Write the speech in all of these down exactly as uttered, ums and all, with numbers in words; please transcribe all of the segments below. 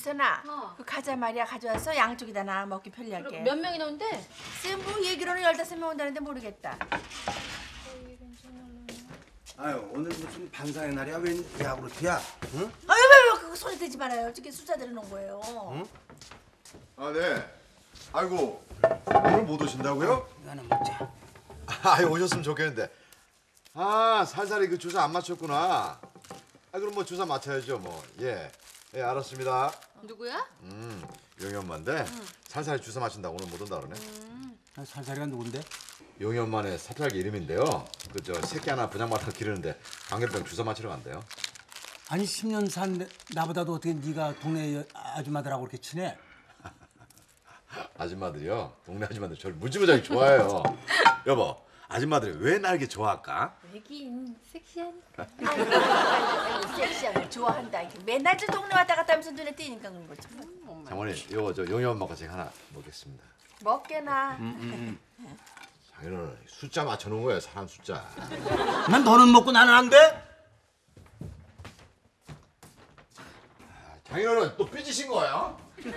수연아, 어. 그 과자 말이야 가져와서 양쪽에다 나 먹기 편리하게. 몇 명이나 온대? 쌤 뭐 얘기로는 열다섯 명 온다는데 모르겠다. 아유 오늘 무슨 반상의 날이야? 웬 야구르트야? 응? 아유 왜, 왜 그거 손에 대지 말아요. 저게 숫자 들여놓은 거예요. 응? 아 네. 아이고 오늘 못 오신다고요? 이거는 먹자. 아 오셨으면 좋겠는데. 아 살살이 그 주사 안 맞췄구나. 아 그럼 뭐 주사 맞춰야죠 뭐. 예. 예 알았습니다. 누구야? 음 용희 엄마인데 응. 살살이 주사 맞힌다고 오늘 못 온다 그러네. 음. 아, 살살이가 누군데? 용희 엄마네 사찰기 이름인데요. 그 저 새끼 하나 분양받아 기르는데 광견병 주사 맞히러 간대요. 아니 십 년 산 내- 나보다도 어떻게 네가 동네 여- 아줌마들하고 그렇게 친해? 아줌마들이요. 동네 아줌마들 저를 무지무지하게 좋아해요. 여보 아줌마들이 왜 날 이렇게 좋아할까? 왜긴 섹시하니까. 아이고, 아이고, 섹시한 걸 좋아한다. 이게 맨날 저 동네 왔다 갔다 하면서 눈에 띄니까 그런 거지. 장모님 요거 저 용희 엄마가 제가 하나 먹겠습니다. 먹게나. 장인어른 숫자 맞춰놓은 거예요 사람 숫자. 난 너는 먹고 나는 안 돼? 장인어른 또 삐지신 거예요?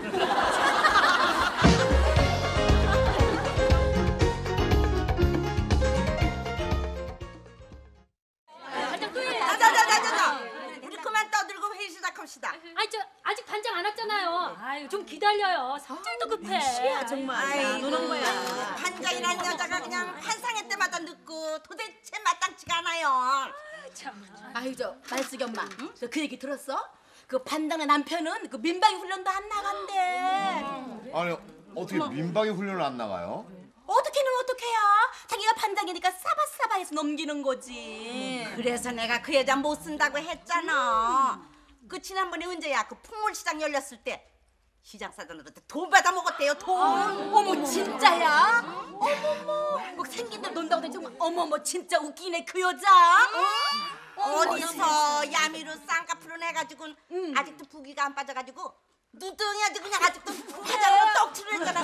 자자자자자. 우리 그만 떠들고 회의 시작합시다. 아니 저 아직 반장 안 왔잖아요. 아유 좀 기다려요. 성질도 급해. 시야 정말. 아이 노는 거야. 반장이라는 여자가 그냥 환상회 때마다 늦고 도대체 마땅치가 않아요. 아유 저 말숙이 엄마, 응? 저 그 얘기 들었어? 그 반장의 남편은 그 민방위 훈련도 안 나간대. 아니 어떻게 민방위 훈련을 안 나가요? 어떻게는 어떡해요? 자기가 반장이니까 싸바싸바해서 넘기는 거지. 그래서 내가 그 여자 못 쓴다고 했잖아. 그 지난번에 언제야? 그 풍물시장 열렸을 때 시장 사장들한테 돈 받아 먹었대요. 돈. 어머 진짜야? 어머머, 뭐 생긴 대로 논다고 하더니 정말 어머머 진짜 웃기네 그 여자. 응? 어디서 야미로 쌍꺼풀을 해가지고 아직도 부기가 안 빠져가지고 누덩이 아주 그냥 아직도 화장으로 떡칠을 했잖아.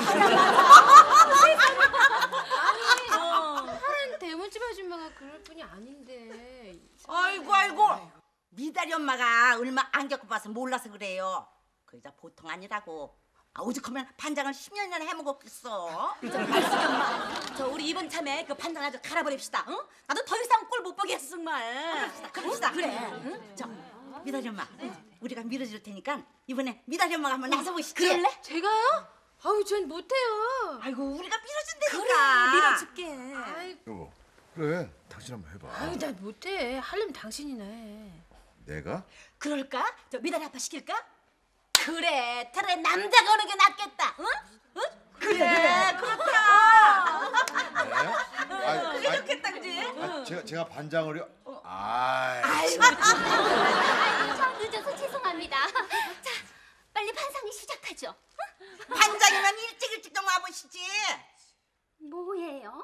하는 대문집 아줌마가 그럴 뿐이 아닌데. 아이고 아이고. 미다리 엄마가 얼마 안 겪어봐서 몰라서 그래요. 그 여자 보통 아니라고. 아, 오죽하면 반장을 십 년이나 해먹었겠어. 저 말숙이 엄마, 저 우리 이번 참에 그 반장 아주 갈아버립시다. 응? 나도 더 이상 꼴 못 보겠어 정말. 그럽시다 그럽시다. 그래. 응? 저 미다리 엄마 우리가 밀어줄 테니까 이번에 미다리 엄마가 한번 나서보시지. 그럴래? 제가요? 아유 전 못해요. 아이고 우리가 밀어준다니까. 그래 밀어줄게. 아이, 여보 그래 당신 한번 해봐. 아유 나 못해. 하려면 당신이나 해. 내가? 그럴까? 저 미달이 아빠 시킬까? 그래, 차라리 남자가 오는 게 낫겠다. 응? 응? 그래, 그래, 그렇다. 네? 아, 그게 좋겠다 그지? 아, 제가 제가 반장을요? 아이. 아이고, 저 늦어서 죄송합니다. 자, 빨리 판상이 시작하죠. 반장이면 일찍 일찍 좀 와보시지. 뭐예요?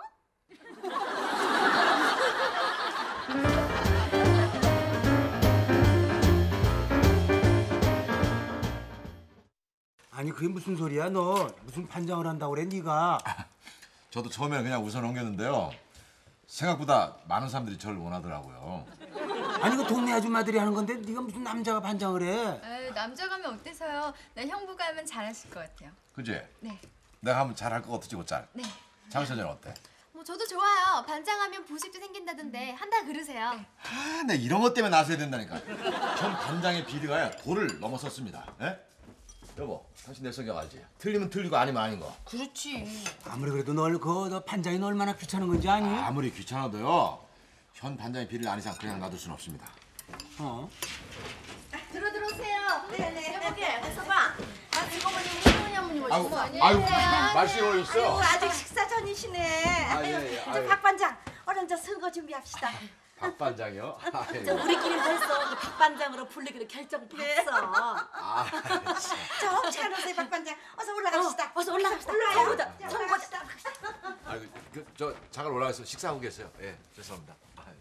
아니 그게 무슨 소리야 너? 무슨 반장을 한다고 그래 네가? 저도 처음에는 그냥 웃어 넘겼는데요. 생각보다 많은 사람들이 저를 원하더라고요. 아니 그 동네 아줌마들이 하는 건데 네가 무슨 남자가 반장을 해? 아유, 남자가 하면 어때서요? 나 형부가 하면 잘하실 것 같아요. 그지? 네. 내가 하면 잘할 것 같지 곧잘. 네. 장선재는 어때? 뭐 저도 좋아요. 반장하면 보식도 생긴다던데 한다 그러세요. 네. 아, 내 이런 것 때문에 나서야 된다니까. 전 반장의 비리가 도를 넘어섰습니다. 예? 여보, 당신 내 성격 알지? 틀리면 틀리고 아니면 아닌 거. 그렇지. 아무리 그래도 널그너 반장이 너 얼마나 귀찮은 건지 아니? 아무리 귀찮아도요. 현 반장의 비리를 안 이상 그냥 놔둘 수는 없습니다. 어? 들어 들어오세요. 네네. 여보게 어서 봐. 아 이거 보니 우리 소은이 어머님 아유, 오셨어. 아유, 말씀이 오셨어요? 아이고 아직 식사 전이시네. 아, 예, 예. 이제 아유. 박 반장 얼른 저 선거 준비합시다. 박 반장이요? 아유. 저 우리끼리 벌써 그 박반장으로 부르기로 결정 봤어. 아, 참. 저 잘 오세요 박 반장. 어서 올라갑시다. 어, 어서 올라갑시다. 올라와요. 선거다. 자, 선거. 올라갑시다. 아이고, 그, 저 잠깐 올라가서 식사하고 계세요. 예, 죄송합니다. 아유.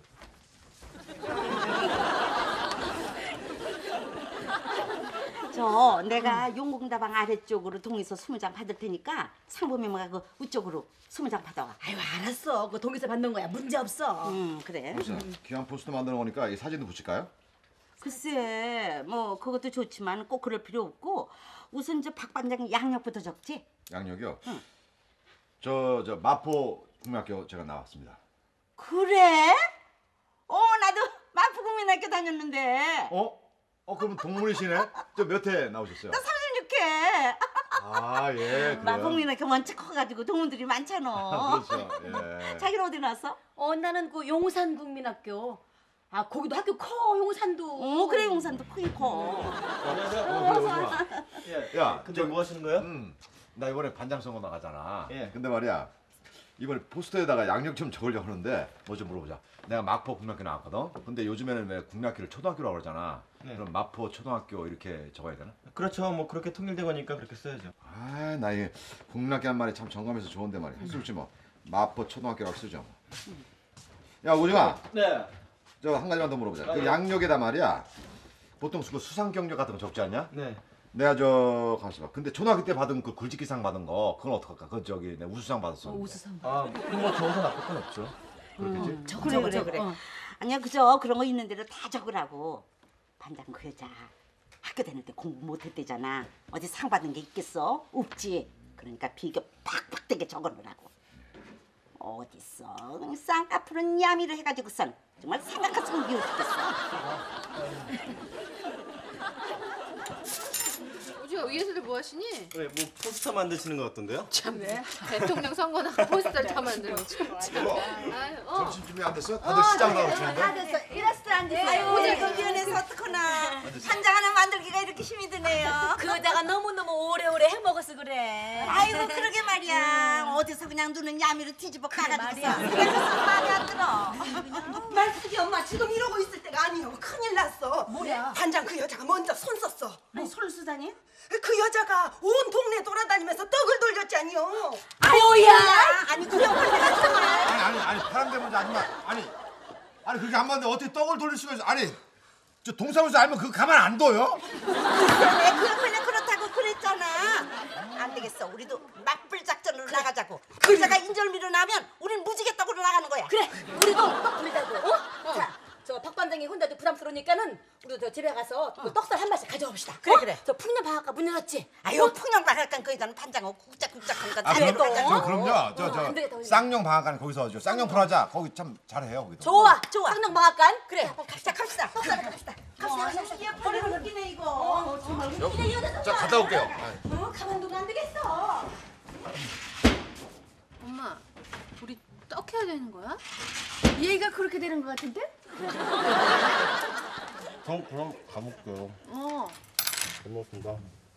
저 내가 용궁다방 아래쪽으로 동에서 스무 장 받을 테니까 상범이모가 그 우쪽으로 스무 장 받아와. 아유 알았어. 그 동에서 받는 거야. 문제 없어. 음 그래. 무슨 귀한 포스터 만드는 거니까 이 사진도 붙일까요? 글쎄, 뭐 그것도 좋지만 꼭 그럴 필요 없고 우선 이제 박 반장 양력부터 적지. 양력이요? 저, 저 마포 국민학교 제가 나왔습니다. 그래? 어, 나도 마포국민학교 다녔는데. 어? 어, 그럼 동문이시네? 저 몇 회 나오셨어요? 나 삼십육 회. 아, 예, 그래요? 마포국민학교 원체 커가지고 동문들이 많잖아. 그렇죠, 예. 자기는 어디 나왔어? 어 나는 그 용산국민학교. 아 거기도 학교 커 용산도. 어, 그래 용산도 크긴 커. 어, 그래, 예. 야, 근데 저- 뭐 하시는 거예요? 음, 나 이번에 반장 선거 나가잖아. 예. 근데 말이야, 이번에 포스터에다가 양력 좀 적으려고 하는데 뭐 좀 물어보자. 내가 마포 국민학교 나왔거든. 근데 요즘에는 왜 국민학교를 초등학교라고 그러잖아. 네. 그럼 마포 초등학교 이렇게 적어야 되나? 그렇죠. 뭐 그렇게 통일된 거니까 그렇게 써야죠. 아, 나 이 국민학교 한 말이 참 정감해서 좋은데 말이야. 할 수 없지 뭐. 마포 초등학교라고 쓰죠. 뭐. 야, 오징아, 네. 저 한 가지만 더 물어보자. 그 양력에다 말이야. 보통 그 수상 경력 같은 거 적지 않냐? 네. 내가 저 가만있어 봐. 근데 초등학교 때 받은 그 글짓기상 받은 거 그건 어떡할까? 그건 저기 내가 우수상 받았어. 우수상. 아, 그럼 뭐 적어서 나쁠 건 없죠. 그렇겠지? 적어 그래 적어 그래 적어. 그래. 어. 아니야 그저 그런 거 있는 대로 다 적으라고. 반장 그 여자 학교 다닐 때 공부 못했대잖아. 어디 상 받은 게 있겠어? 없지. 그러니까 비교 팍팍되게 적어놓으라고. 어딨어? 그냥 쌍꺼풀은 야미를 해가지고선 정말 생각했으면 미워 죽겠어. 오지가 위에서들 뭐 하시니? 네, 뭐 포스터 만드시는 것 같던데요? 참네. 대통령 선거나 포스터를 다 만들고. 참. 아유, 어. 점심 준비 안 됐어? 다들 시장 나가시는데 다 됐어. 이랬을 안 됐어. 아유 오늘 위원회에서 어떡하나. 한장 하나 만들기가 이렇게 힘이 드네요. 그 여자가 너무너무 오래오래 해먹어서 그래. 아이고 그러게 말이야. 어디서 그냥 눈은 야미로 뒤집어 까가지고 생각해서 마음에 안 들어. 말숙이 엄마 지금 이러고 있을 때가 아니요. 큰일 났어. 뭐야? 반장 그 여자가 먼저 손 썼어. 아니 솔수다니? 그 여자가 온 동네 돌아다니면서 떡을 돌렸잖니요. 뭐야? 아니 그래 원래 아니 아니 아니 파란 대문자 아줌마 아니 아니 그렇게 한 번에 어떻게 떡을 돌릴 수가 있어? 아니 저 동사무소 알면 그거 가만 안 둬요? 그냥 그냥 그렇다고 그랬잖아. 안 되겠어. 우리도 맞불 작전으로 나가자고. 그 여자가 인절미로 나면 우린 무지개 떡으로 나가는 거야. 그래, 우리도 떡 돌리자고. 어? 자, 저 박 반장이 혼자도 부담스러우니까는 우리도 저 집에 가서 그 떡살 한 마씩 가져옵시다. 그래, 어? 그래. 저 풍년 방앗가 문 열었지? 아유 풍년 방앗간 그 여자는 반장하고 굽작굽작 하니까 아 잘해도 그럼, 하자. 저, 그럼요 저 어, 안 되겠다, 저 우리. 쌍용 방앗간 거기서 저 쌍용 프라자 거기 참 잘해요 거기도. 좋아, 좋아. 풍년 방앗간. 그래. 갑시다 갑시다. 떡살 갑시다. 갑시다. 머리 웃기네 이거. 정말 웃기네 이 여자. 자 갔다 올게요. 어, 가만두면 안 되겠어. 엄마, 우리 떡 해야 되는 거야? 얘가 그렇게 되는 것 같은데? 전 그럼 가볼게요. 어. 잘 먹습니다.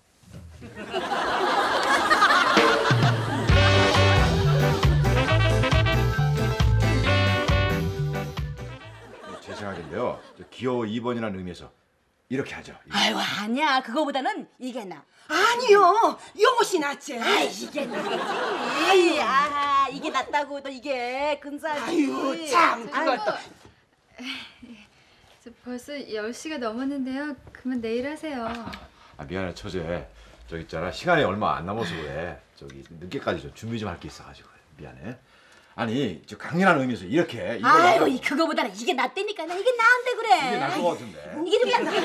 제 생각인데요. 저 기호 이 번이라는 의미에서 이렇게 하죠. 이거. 아유, 아니야. 그거보다는 이게 나. 아니요. 요것이 낫지. 아, 이게 나지. 아, 이게 낫다고 또 이게 근사하지. 아유 참 그것도. 저 벌써 열 시가 넘었는데요. 그만 내일 하세요. 아 미안해 처제. 저기 있잖아 시간이 얼마 안 남아서 그래. 저기 늦게까지 좀 준비 좀 할 게 있어가지고 그래. 미안해. 아니 저 강렬한 의미에서 이렇게 이걸 아유, 갖다- 이 그거보다는 이게 낫다니까. 나 이게 나은데 그래. 이게 나을 것 같은데. 이게 좀 낫다.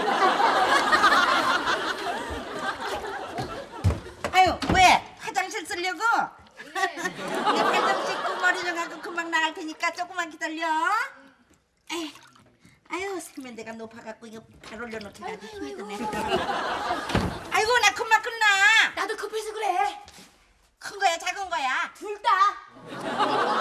아유 왜? 화장실 쓰려고? 내가 발좀 씻고 머리 좀 하고 금방 나갈 테니까 조금만 기다려. 에휴, 아유 세면대가 높아갖고 이거 발 올려놓기가 아주 힘이 드네. 아이고 나 금방 끝나. 나도 급해서 그래. 큰 거야 작은 거야? 둘 다.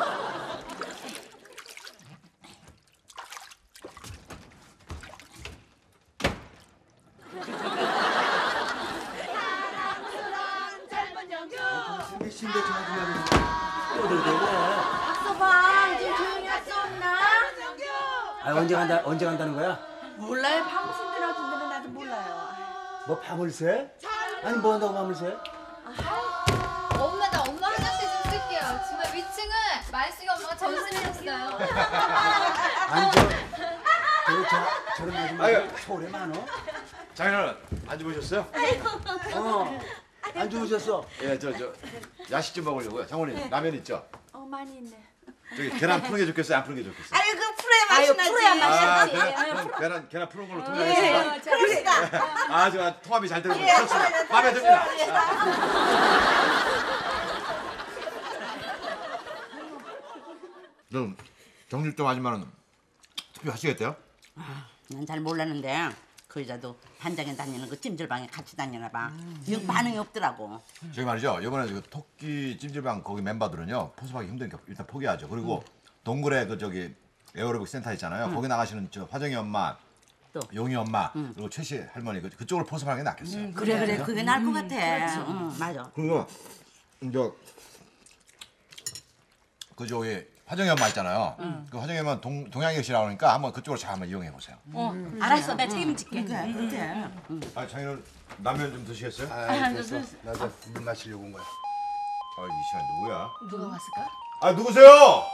신대 전화 좀 하고. 박서방 좀 조용히 할 수 없나? 아 언제 간다 언제 간다는 거야? 몰라요. 방송 들어준 데는 나도 몰라요. 뭐 밤을 새? 아니 뭐 한다고 밤을 새? 엄마 나 엄마 화장실 좀 쓸게요. 정말 위층은 말숙이 엄마가 전수해줬어요. 아니 저 저기 저 저런 아줌마 아유. 서울에 많어? 장인어른 안 주무셨어요? 어. 안 주무셨어? 예, 저 저 야식 좀 먹으려고요. 장모님 라면 있죠? 어 많이 있네. 저기 계란 푸는 게 좋겠어요? 안 푸는 게 좋겠어요? 아유 그 프로에 아유 풀어야 아, 맛있지. 그래? 아유, 그럼 계란 계란 푸는 걸로 예, 통일하겠습니다. 그럽시다. 아, 저 통합이 잘 되는 것 같습니다. 마음에 듭니다. 그럼 정육점 아줌마는 투표하시겠대요? 난 잘 몰랐는데 그 여자도 반장에 다니는 그 찜질방에 같이 다니나 봐. 영 반응이 없더라고. 저기 말이죠. 이번에 그 토끼 찜질방 거기 멤버들은요 포섭하기 힘드니까 일단 포기하죠. 그리고 동굴에 그 저기 에어로빅 센터 있잖아요. 거기 나가시는 저 화정이 엄마, 또. 용이 엄마 그리고 최씨 할머니 그- 그쪽으로 포섭하는 게 낫겠어요. 그래 그래 그게 나을 것 같아. 응, 맞아. 그리고 이제 그 저기 화정이 엄마 있잖아요. 그 화정이 엄마 동 동양역시라고 하니까 한번 그쪽으로 잘 한번 이용해 보세요. 어, 알았어. 내가 책임질게. 그래 그래. 아, 장인은 라면 좀 드시겠어요? 아, 아, 됐어. 나도 물 마시려고 온 거야. 이 시간 누구야? 누가 왔을까? 아, 누구세요?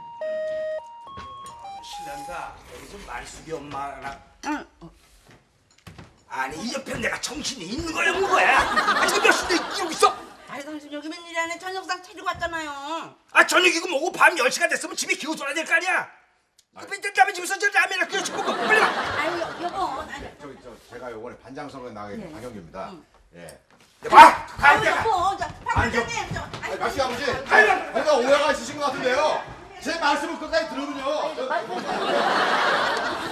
신난다. 여기서 말숙이 엄마랑. 응. 아니 이 옆에 내가 정신이 있는 거야 없는 거야? 아 지금 몇 시인데 여기 있어? 아이 당신 여기 웬일이 안에 저녁상 차리고 왔잖아요. 아 저녁이고 뭐고 밤 열 시가 됐으면 집에 기어 돌아야 될 거 아니야? 그 라면 집에서 저 라면이나 끓여 먹고 빨리 가. 아유 여- 여보. 아니, 저기 저 제가 요번에 반장 선거에 나가게 된 박영규입니다. 예. 봐. 아유 가. 여보. 저 아니, 저- 반장님 저. 아니, 마시 아버지, 아니, 뭔가 오해가 있으신 것 같은데요. 제 말씀을 끝까지 들으면요. 저-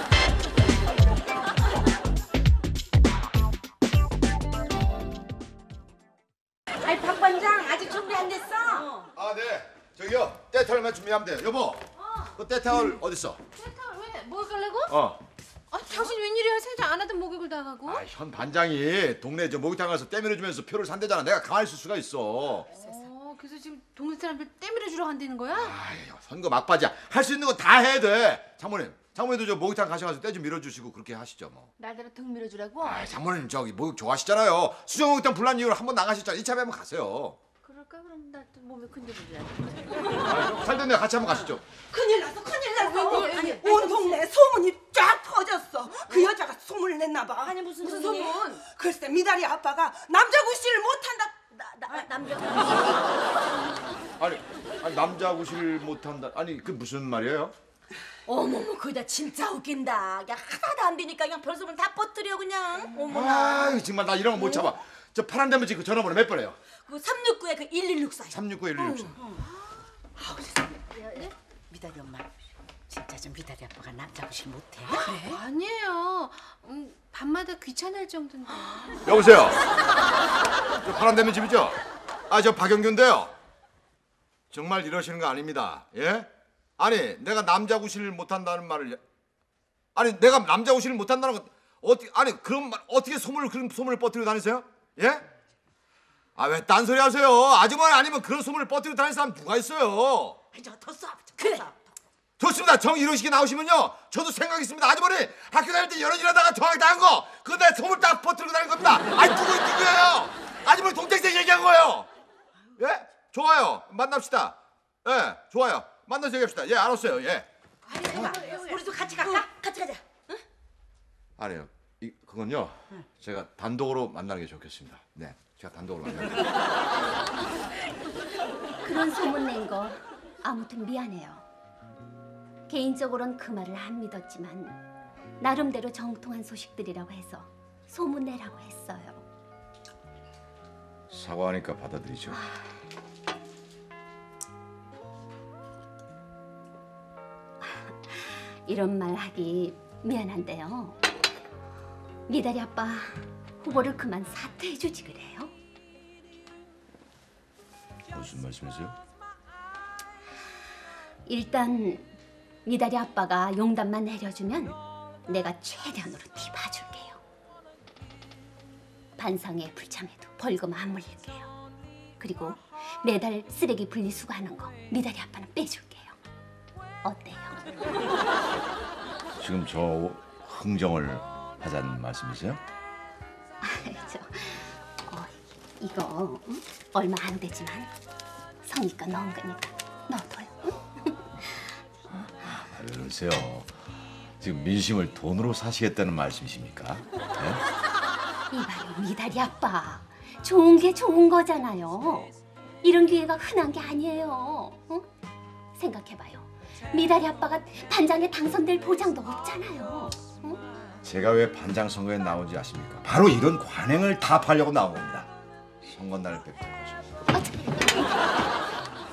아이 박 반장 아직 준비 안 됐어. 아, 네. 저기요, 떼타올만 준비하면 돼요. 여보, 그 떼타올 어디 있어? 세탁 왜? 목욕 가려고? 어. 아 당신 웬일이야? 생각 안 하던 목욕을 다 가고? 아, 현 반장이 동네 저 목욕탕 가서 때밀어주면서 표를 산대잖아. 내가 가만히 있을 수가 있어. 어, 그래서 지금 동네 사람들 때밀어 주러 간다는 거야? 아유, 선거 막바지야. 할 수 있는 거 다 해야 돼. 장모님, 장모님도 저 목욕탕 가셔가지고 때 좀 밀어주시고 그렇게 하시죠 뭐. 날대로 등 밀어 주라고? 아, 장모님 저기 목욕 좋아하시잖아요. 수정 목욕탕 불난 이후로 한 번 나가셨잖아. 이참에 한번 가세요. 그럴까? 그럼 나 또 몸에 근데 보자. 살던 데 같이 한번 가시죠. 큰일 났어 큰일 났어. 웬일, 아니 웬일. 온 동네 소문이 쫙 퍼졌어. 그 여자가 소문을 냈나 봐. 아니 무슨 무슨 소문이? 소문? 글쎄 미다리 아빠가 남자 구실을 못한다. 나, 나, 남자. 아니, 아니 남자 구실 못한다. 아니 그 무슨 말이에요? 어머머 그 여자 진짜 웃긴다. 그냥 하나도 안 되니까 그냥 별소문 다 뻗뜨려 그냥. 어머나. 아, 정말 나 이런 거 못 참아. 저 파란 데문지 그 전화번호 몇 번이에요? 그 삼육구에 그 일일육사. 삼육구 일일육사. 미다리 엄마 진짜 좀 미다리 아빠가 남자 구실 못해? 아니에요. 음, 밤마다 귀찮을 정도인데. 여보세요. 저 파란 데문 집이죠? 아, 저 박영규인데요. 정말 이러시는 거 아닙니다. 예? 아니, 내가 남자 구실을 못한다는 말을 아니, 내가 남자 구실을 못한다는 거 어떻게 아니 그런 말 어떻게 소문을 그런 소문을 뻗뜨리고 다니세요? 예? 아, 왜 딴소리 하세요? 아주머니 아니면 그런 소문을 뻗뜨리고 다니는 사람 누가 있어요? 저더 쏴. 그래. 좋습니다. 정 이런 식이 나오시면요. 저도 생각 있습니다. 아주머니 학교 다닐 때 여러 일 하다가 정확히 당한 거 그거 내 소문 딱 퍼뜨리고 다닌 겁니다. 아니 누구 누구예요? 아주머니 동생생 얘기한 거예요. 예? 좋아요. 만납시다. 예, 좋아요. 만나서 얘기합시다. 예, 알았어요. 예. 우리도 같이 갈까? 같이 가자. 아니요. 이 그건요. 제가 단독으로 만나는 게 좋겠습니다. 네, 제가 단독으로 만나는 게. 그런 소문 낸 거 아무튼 미안해요. 개인적으로는 그 말을 안 믿었지만 나름대로 정통한 소식들이라고 해서 소문 내라고 했어요. 사과하니까 받아들이죠. 이런 말 하기 미안한데요. 미다리 아빠 후보를 그만 사퇴해 주지 그래요? 무슨 말씀이세요? 일단 미다리 아빠가 용담만 내려주면 내가 최대한으로 티 봐줄게요. 반상회 불참해도 벌금 안 물릴게요. 그리고 매달 쓰레기 분리수거하는 거 미다리 아빠는 빼줄게요. 어때요? 지금 저 흥정을 하자는 말씀이세요? 저, 어, 이거 응? 얼마 안 되지만 성의껏 넣은 거니까 넣어둬요. 응? 아, 왜 그러세요? 지금 민심을 돈으로 사시겠다는 말씀이십니까? 네? 이봐요 미다리 아빠, 좋은 게 좋은 거잖아요. 이런 기회가 흔한 게 아니에요. 응? 생각해봐요. 미달이 아빠가 반장에 당선될 보장도 없잖아요. 어? 제가 왜 반장 선거에 나오지 아십니까? 바로 이런 관행을 타파하려고 나온 겁니다. 선거날 뵙도록 하십니다.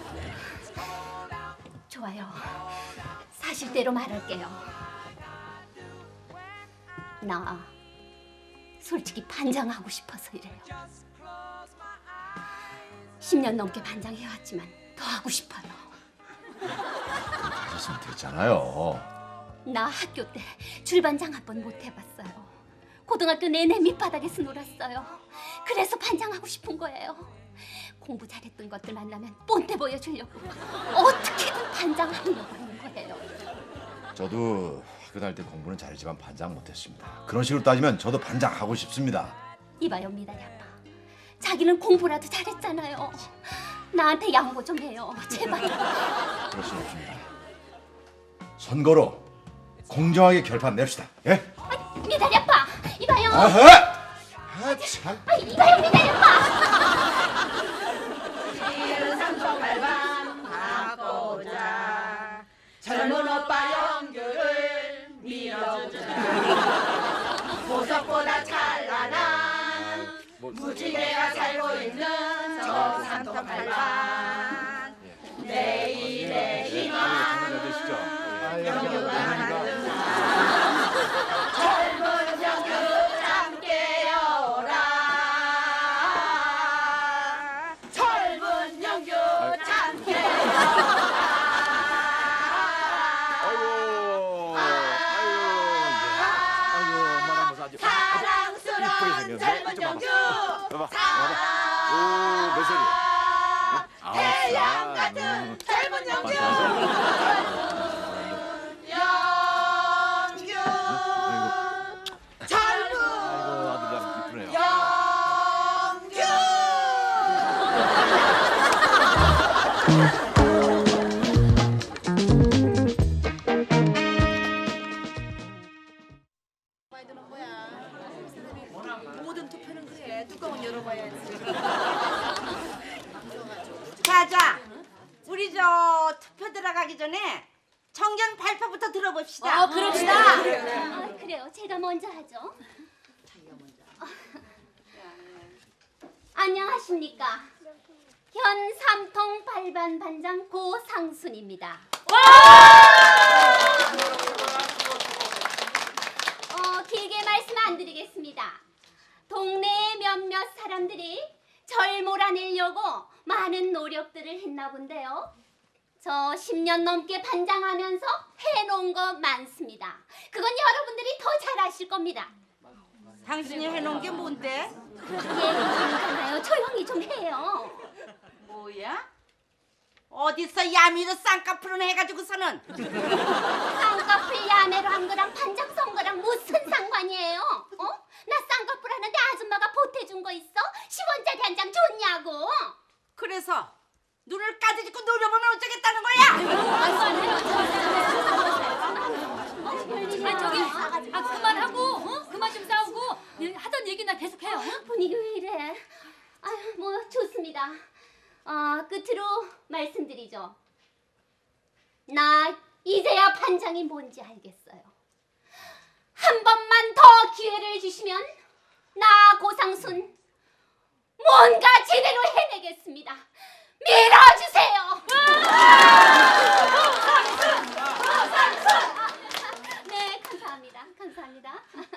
좋아요. 사실대로 말할게요. 나 솔직히 반장하고 싶어서 이래요. 십 년 넘게 반장해왔지만 더 하고 싶어요. 하셨으면 됐잖아요. 나 학교 때 줄반장 한 번 못 해봤어요. 고등학교 내내 밑바닥에서 놀았어요. 그래서 반장하고 싶은 거예요. 공부 잘했던 것들 만나면 뽐때 보여주려고 어떻게든 반장하려고 하는 거예요. 저도 학교 다닐 때 공부는 잘했지만 반장 못했습니다. 그런 식으로 따지면 저도 반장하고 싶습니다. 이봐요, 미달이 아빠. 자기는 공부라도 잘했잖아요. 나한테 양보 좀 해요, 제발. 그럴 수 없습니다. 선거로 공정하게 결판 냅시다. 예? 아, 미달이 아빠, 이봐요. 아하! 아 참. 아, 이봐요, 미달이 아빠. 바꾸자. 젊은 오빠 영규를 밀어주자. 보석보다 찬란한 무지개가 살고 있는 저 산통 팔반. 내일의 희망 영규가 만든다. 젊은 영규 함께 오라. 젊은 영규 함께 사랑스러운 젊은 영규 사랑 태양 같은 젊은 영규 영규 젊은 영규 모든 투표는 그래. 뚜껑은 열어봐야지. 자자, 우리 저 투표 들어가기 전에 정견 발표부터 들어봅시다. 어, 그럽시다. 아, 그래요. 제가 먼저 하죠. 안녕하십니까. 현 삼통 발반 반장 고상순입니다. 어, 길게 말씀 안 드리겠습니다. 동네 몇몇 사람들이 절 몰아내려고 많은 노력들을 했나 본데요. 저 십 년 넘게 반장하면서 해놓은 거 많습니다. 그건 여러분들이 더 잘 아실 겁니다. 당신이 해놓은 게 뭔데? 얘기잖아요. 조용히 좀 해요. 뭐야? 어디서 야미로 쌍꺼풀을 해가지고서는 쌍꺼풀 야매로 한 거랑 반장 선거랑 무슨 상관이에요? 어? 나 쌍꺼풀 하는데 아줌마가 보태준 거 있어? 십 원짜리 한 장 줬냐고? 그래서 눈을 까지짓고 노려보면 어쩌겠다는 거야? 아 저기 아 그만하고 어? 그만 좀 싸우고 하던 얘기나 계속해요. 어? 분위기 왜 이래? 아유, 뭐 좋습니다. 어, 끝으로 말씀드리죠. 나 이제야 반장이 뭔지 알겠어요. 한 번만 더 기회를 주시면 나 고상순 뭔가 제대로 해내겠습니다. 밀어주세요. 네, 감사합니다. 감사합니다.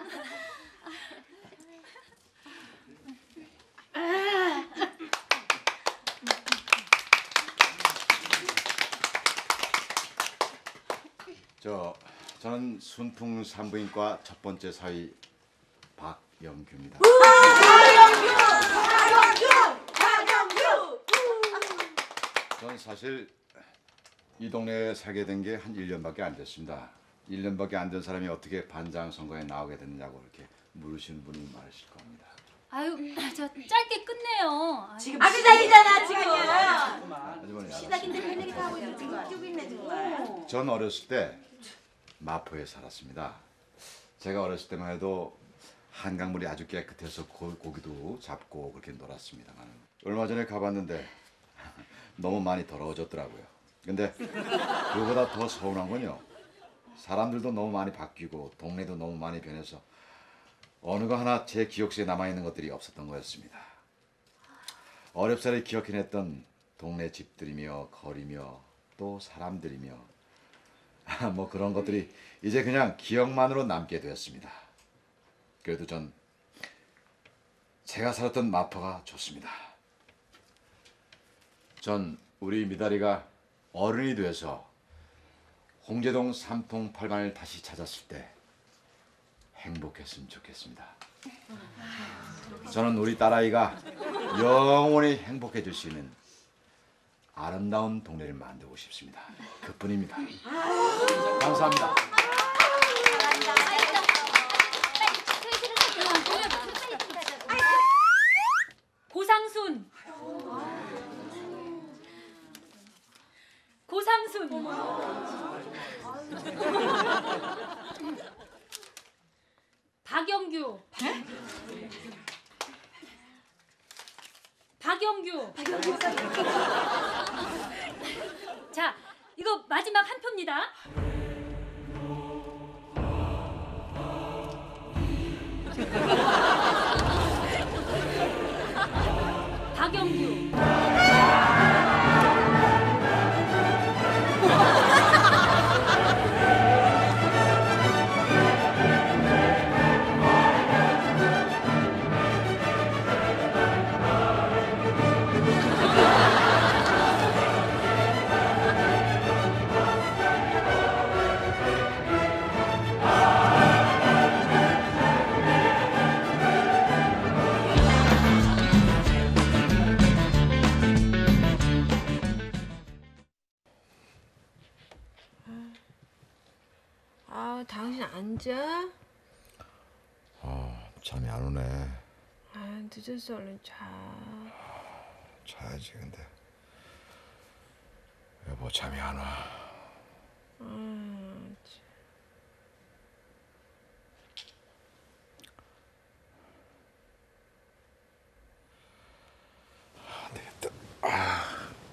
저 저는 순풍 산부인과 첫 번째 사위 박영규입니다. 박영규! 박영규! 박영규! 전 사실 이 동네에 살게 된 게 한 일 년밖에 안 됐습니다. 일 년밖에 안 된 사람이 어떻게 반장 선거에 나오게 됐느냐고 이렇게 물으시는 분이 많으실 겁니다. 아유 저 짧게 끝내요. 아유. 지금 시작이잖아 지금. 아주머니 시작인데 할 얘기 다 하고 있는 지금 끼고 있네 정말. 전 어렸을 때 마포에 살았습니다. 제가 어렸을 때만 해도 한강물이 아주 깨끗해서 고, 고기도 잡고 그렇게 놀았습니다만 얼마 전에 가봤는데 너무 많이 더러워졌더라고요. 근데 그거보다 더 서운한 건요. 사람들도 너무 많이 바뀌고 동네도 너무 많이 변해서 어느 거 하나 제 기억속에 남아있는 것들이 없었던 거였습니다. 어렵사리 기억해냈던 동네 집들이며 거리며 또 사람들이며 뭐 그런 것들이 이제 그냥 기억만으로 남게 되었습니다. 그래도 전 제가 살았던 마포가 좋습니다. 전 우리 미다리가 어른이 돼서 홍제동 삼통팔반을 다시 찾았을 때 행복했으면 좋겠습니다. 저는 우리 딸아이가 영원히 행복해질 수 있는 아름다운 동네를 만들고 싶습니다. 그뿐입니다. 감사합니다. 고상순. 고상순. 박영규. 박영규. 자, 이거 마지막 한 표입니다. 박영규. 아, 당신 앉아. 아, 잠이 안 오네. 아, 늦었어. 얼른 자. 자야지. 근데 여보 잠이 안 와. 아, 참. 안 되겠다. 아.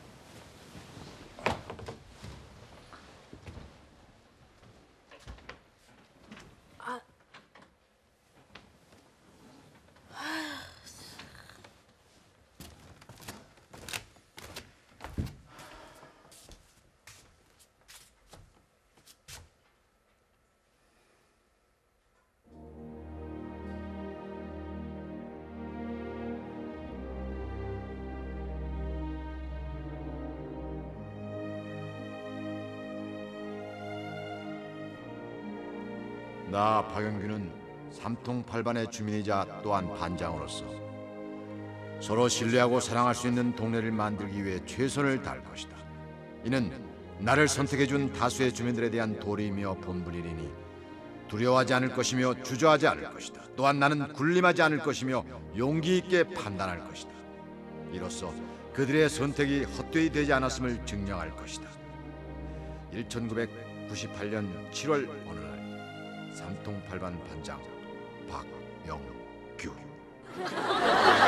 나 박영규는 삼통팔반의 주민이자 또한 반장으로서 서로 신뢰하고 사랑할 수 있는 동네를 만들기 위해 최선을 다할 것이다. 이는 나를 선택해준 다수의 주민들에 대한 도리이며 본분이니 두려워하지 않을 것이며 주저하지 않을 것이다. 또한 나는 군림하지 않을 것이며 용기 있게 판단할 것이다. 이로써 그들의 선택이 헛되이 되지 않았음을 증명할 것이다. 천구백구십팔 년 칠월 어느 날 삼통팔반 반장 박영규.